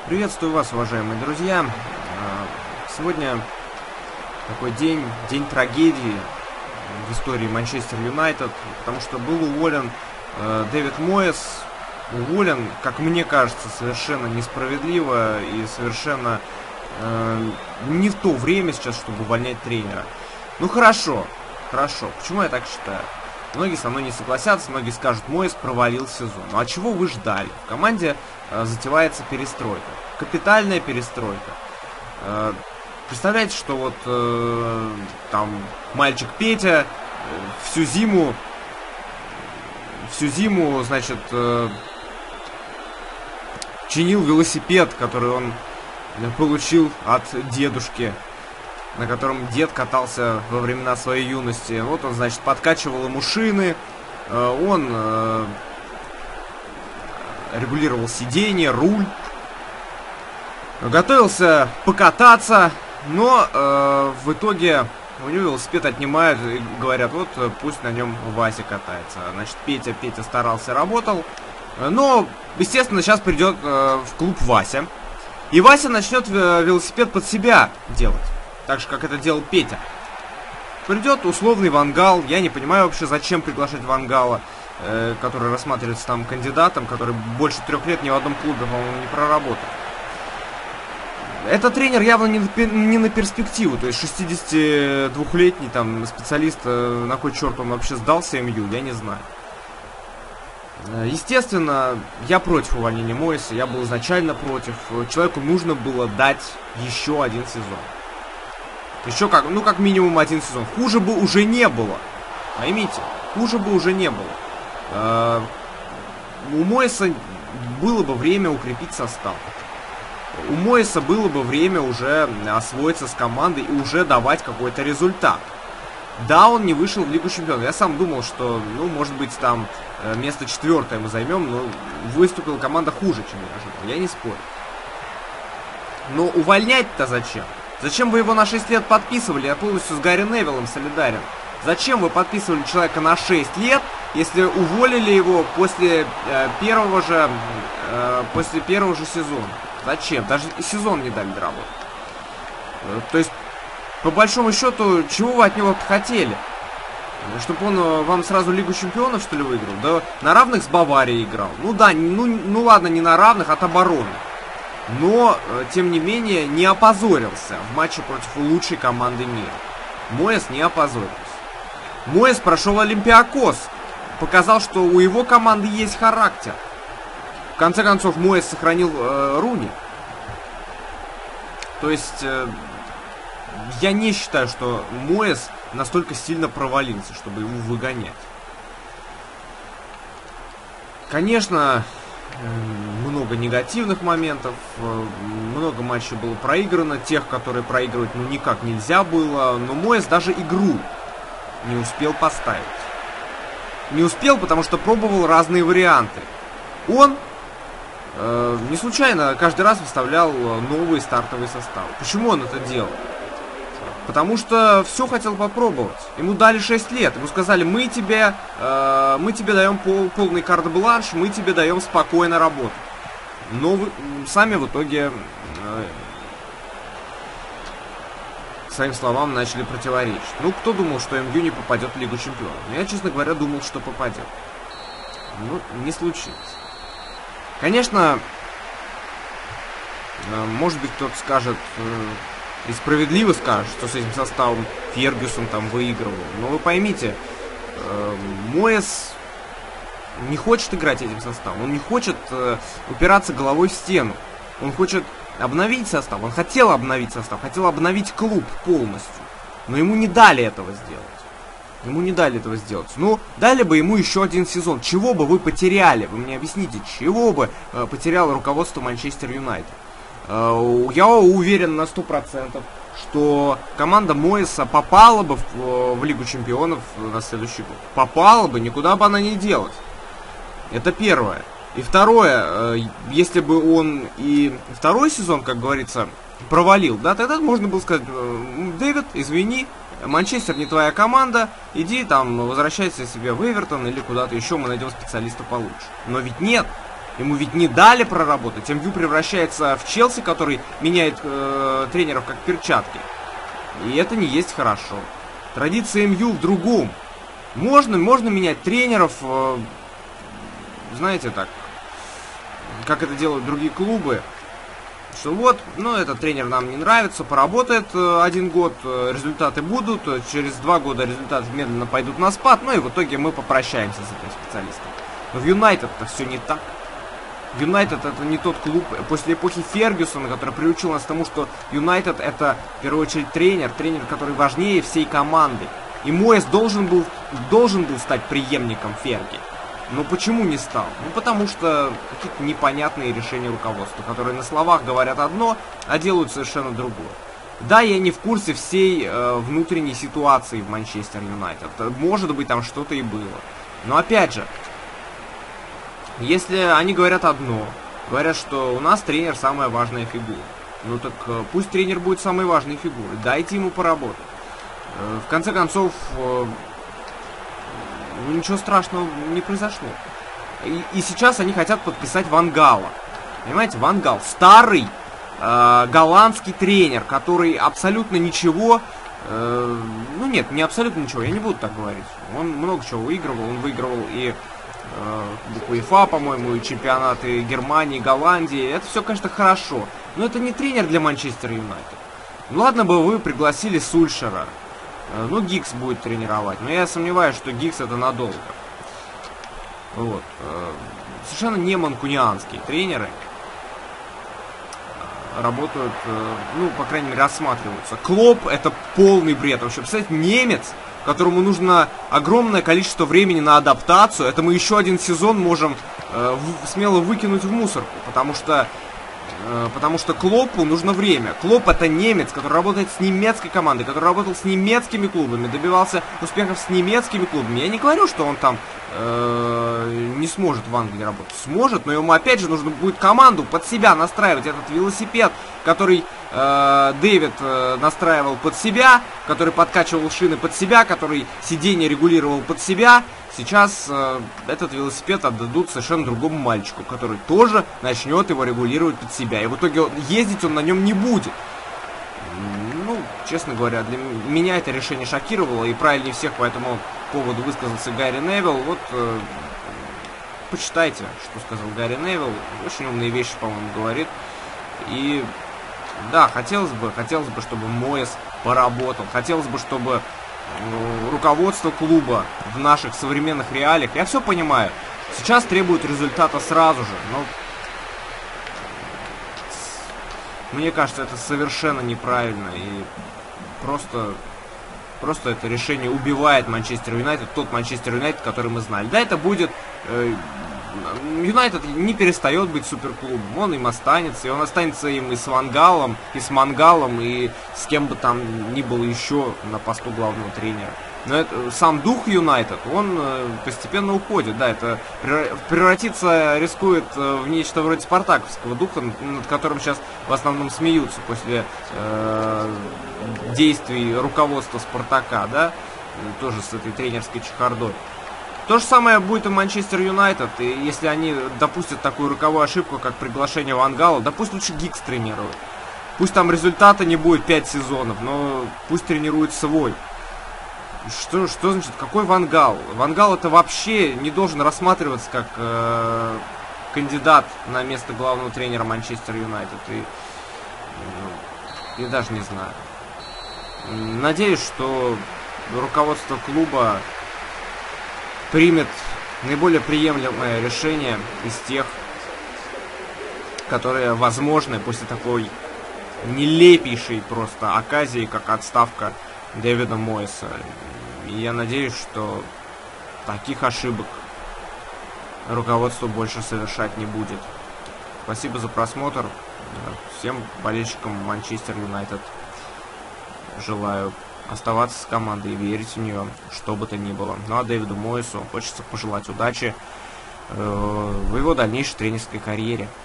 Приветствую вас, уважаемые друзья. Сегодня такой день трагедии в истории Манчестер Юнайтед, потому что был уволен Дэвид Моэс. Уволен, как мне кажется, совершенно несправедливо и совершенно не в то время сейчас, чтобы увольнять тренера. Ну хорошо. Почему я так считаю? Многие со мной не согласятся, многие скажут, Моэс провалил сезон. Ну а чего вы ждали? В команде затевается перестройка. Капитальная перестройка. Представляете, что вот там мальчик Петя всю зиму, значит, чинил велосипед, который он получил от дедушки, на котором дед катался во времена своей юности. Вот он, значит, подкачивал ему шины, он регулировал сиденье, руль, готовился покататься, но в итоге у него велосипед отнимают и говорят, вот пусть на нем Вася катается. Значит, Петя старался, работал, но, естественно, сейчас придет в клуб Вася, и Вася начнет велосипед под себя делать. Так же, как это делал Петя. Придет условный Ван Гал. Я не понимаю вообще, зачем приглашать Ван Гала, который рассматривается там кандидатом, который больше 3 лет ни в одном клубе, по-моему, не проработал. Это тренер явно не на перспективу. То есть 62-летний там специалист, на кой черт он вообще сдался МЮ, я не знаю. Естественно, я против увольнения Моэса. Я был изначально против. Человеку нужно было дать еще один сезон. Еще как минимум один сезон. Хуже бы уже не было. Поймите, хуже бы уже не было. У Моэса было бы время укрепить состав. У Моэса было бы время уже освоиться с командой и уже давать какой-то результат. Да, он не вышел в Лигу Чемпионов. Я сам думал, что, может быть, там место 4 мы займем, но выступила команда хуже, чем я ожидал. Я не спорю. Но увольнять-то зачем? Зачем вы его на 6 лет подписывали? Я полностью с Гарри Невиллом солидарен. Зачем вы подписывали человека на 6 лет, если уволили его после первого же сезона? Зачем? Даже сезон не дали доработать. То есть, по большому счету, чего вы от него хотели? Чтобы он вам сразу Лигу Чемпионов, что ли, выиграл? Да на равных с Баварией играл. Ну да, ну ладно, не на равных, от обороны. Но, тем не менее, не опозорился в матче против лучшей команды мира. Моэс не опозорился. Моэс прошел Олимпиакос. Показал, что у его команды есть характер. В конце концов, Моэс сохранил Руни. То есть, я не считаю, что Моэс настолько сильно провалился, чтобы его выгонять. Конечно, много негативных моментов, много матчей было проиграно, тех, которые проигрывать никак нельзя было, но Моэс даже игру не успел поставить. Не успел, потому что пробовал разные варианты. Он не случайно каждый раз выставлял новый стартовый состав. Почему он это делал? Потому что все хотел попробовать. Ему дали 6 лет. Ему сказали, мы тебе даем полный карт-бланш, мы тебе даем спокойно работать. Но вы сами в итоге своим словам начали противоречить. Ну, кто думал, что МЮ не попадет в Лигу Чемпионов? Я, честно говоря, думал, что попадет. Ну, не случилось. Конечно, может быть, кто-то скажет... И справедливо скажет, что с этим составом Фергюсон там выигрывал. Но вы поймите, Моэс не хочет играть этим составом. Он не хочет упираться головой в стену. Он хочет обновить состав. Он хотел обновить состав, хотел обновить клуб полностью. Но ему не дали этого сделать. Ну, дали бы ему еще один сезон. Чего бы вы потеряли? Вы мне объясните, чего бы потеряло руководство Манчестер Юнайтед? Я уверен на 100%, что команда Моэса попала бы в Лигу Чемпионов на следующий год. Попала бы, никуда бы она не делась. Это первое. И второе, если бы он и второй сезон, как говорится, провалил, да, тогда можно было сказать, Дэвид, извини, Манчестер не твоя команда, иди там, возвращайся себе в Эвертон или куда-то еще, мы найдем специалиста получше. Но ведь нет. Ему ведь не дали проработать. МЮ превращается в Челси, который меняет тренеров как перчатки. И это не есть хорошо. Традиция МЮ в другом. Можно менять тренеров, знаете, так, как это делают другие клубы. Что вот, ну, этот тренер нам не нравится, поработает 1 год, результаты будут, через 2 года результаты медленно пойдут на спад, ну и в итоге мы попрощаемся с этим специалистом. Но в Юнайтед-то все не так. Юнайтед это не тот клуб после эпохи Фергюсона, который приучил нас к тому, что Юнайтед это в первую очередь тренер, который важнее всей команды. И Моэс должен был стать преемником Ферги. Но почему не стал? Ну потому что какие-то непонятные решения руководства, которые на словах говорят одно, а делают совершенно другое. Да, я не в курсе всей внутренней ситуации в Манчестер Юнайтед. Может быть, там что-то и было. Но опять же, если они говорят одно, говорят, что у нас тренер самая важная фигура, ну так пусть тренер будет самой важной фигурой, дайте ему поработать. В конце концов, ничего страшного не произошло. И сейчас они хотят подписать Ван Гала. Понимаете, Ван Гал старый голландский тренер, который абсолютно ничего, ну нет, не абсолютно ничего, я не буду так говорить. Он много чего выигрывал, он выигрывал и УЕФА, по-моему, и чемпионаты Германии, Голландии. Это все, конечно, хорошо. Но это не тренер для Манчестер Юнайтед. Ну ладно бы вы пригласили Сульшера. Ну, Гиггс будет тренировать. Но я сомневаюсь, что Гиггс это надолго. Вот. Совершенно не манкунианские тренеры работают, ну, по крайней мере, рассматриваются. Клоп это полный бред. Вообще, представляете, немец, которому нужно огромное количество времени на адаптацию, это мы еще 1 сезон можем смело выкинуть в мусорку, потому что Клопу нужно время. Клоп это немец, который работает с немецкой командой, который работал с немецкими клубами, добивался успехов с немецкими клубами. Я не говорю, что он там не сможет в Англии работать. Сможет, но ему опять же нужно будет команду под себя настраивать. Этот велосипед, который Дэвид настраивал под себя, который подкачивал шины под себя, который сиденье регулировал под себя. Сейчас этот велосипед отдадут совершенно другому мальчику, который тоже начнет его регулировать под себя. И в итоге ездить он на нем не будет. Ну, честно говоря, для меня это решение шокировало, и правильнее всех по этому поводу высказался Гарри Невилл. Вот, почитайте, что сказал Гарри Невилл. Очень умные вещи, по-моему, говорит. И да, хотелось бы, чтобы Моэс поработал. Хотелось бы, чтобы руководство клуба в наших современных реалиях, я все понимаю, сейчас требует результата сразу же, но мне кажется, это совершенно неправильно, и просто это решение убивает Манчестер Юнайтед, тот Манчестер Юнайтед, который мы знали. Да, это будет Юнайтед не перестает быть суперклубом, он им останется, и он останется им и с Ван Галом, и с Мангалом, и с кем бы там ни было еще на посту главного тренера. Но это, сам дух Юнайтед, он постепенно уходит, да, это превратиться рискует в нечто вроде спартаковского духа, над которым сейчас в основном смеются после действий руководства Спартака, да, тоже с этой тренерской чехардой. То же самое будет и Манчестер Юнайтед, и если они допустят такую роковую ошибку, как приглашение Ван Гала, да пусть лучше Гиггс тренирует. Пусть там результата не будет 5 сезонов, но пусть тренирует свой. Что значит, какой Ван Гал? Ван Гал это вообще не должен рассматриваться как кандидат на место главного тренера Манчестер Юнайтед. И даже не знаю. Надеюсь, что руководство клуба примет наиболее приемлемое решение из тех, которые возможны после такой нелепейшей просто оказии, как отставка Дэвида Моэса. И я надеюсь, что таких ошибок руководство больше совершать не будет. Спасибо за просмотр. Всем болельщикам Манчестер Юнайтед желаю оставаться с командой и верить в нее, что бы то ни было. Ну а Дэвиду Моэсу хочется пожелать удачи в его дальнейшей тренерской карьере.